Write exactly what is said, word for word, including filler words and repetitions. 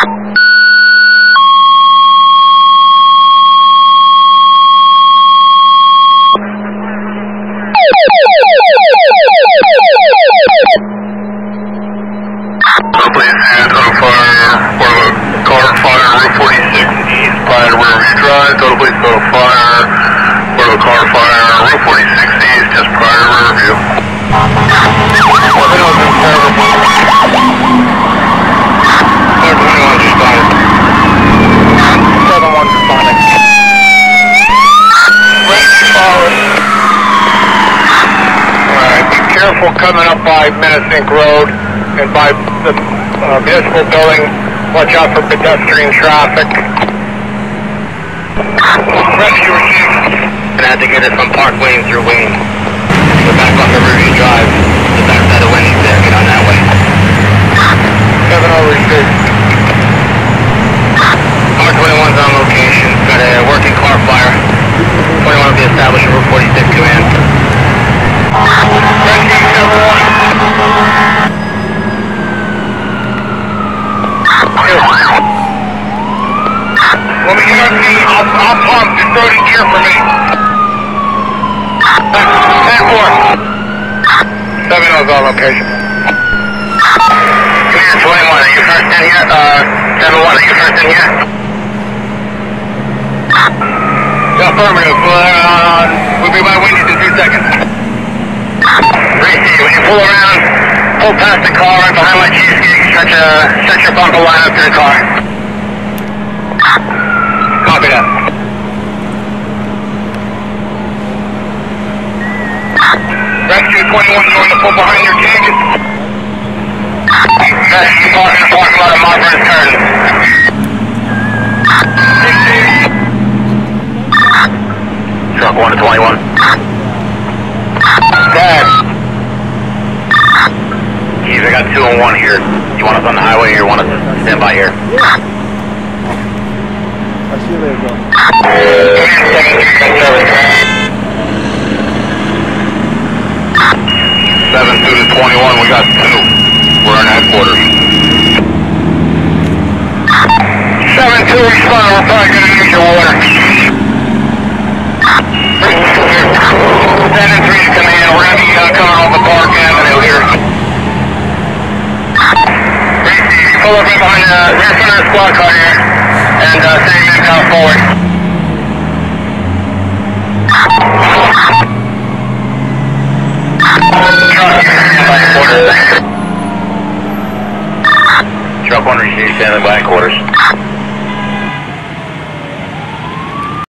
Please stand on fire for the car fire Route forty-six East by Riverview Drive. Total police go fire for the car fire Route forty-six East just prior to Riverview. seven one responding. Rescue forward. Alright, be careful coming up by Menacing Road and by the uh, municipal building. Watch out for pedestrian traffic. Rescue received. Gonna have to get it from Park Wayne through Wayne. We're back off Riverview Drive. The back side of Wendy's there. Get on that way. seven oh received. R twenty-one's on location. Got a working car fire. twenty-one will be established Route forty-six command. Rescue seven one. When we get on scene, I'll, I'll pump. Just throw it in gear for me. ten four. seven O's on location. Command twenty-one, are you first in here? Uh, seven one, are you first in here? Affirmative. Uh, we'll be by Wendy's in two seconds. Receive. When you pull around, pull past the car right behind my cheesecake, stretch, uh, stretch your bumper line up to the car. Copy that. Rescue twenty-one, you want to pull behind your cages? Rescue parking, parking lot of Margaret Turn. Truck one to twenty-one. Dad. Keith, I got two and one here. You want us on the highway or you want us to stand by here? Yeah. I'll see you later, bro. seven two to twenty-one, we got two. We're in headquarters. seven two respond, we're probably going to need your water. seven three to command, we're going to be uh, coming off of Park Avenue here. Receive, you pull up right behind the rear front of the squad car here, and uh, send your men down forward. Truck one received, standing by quarters.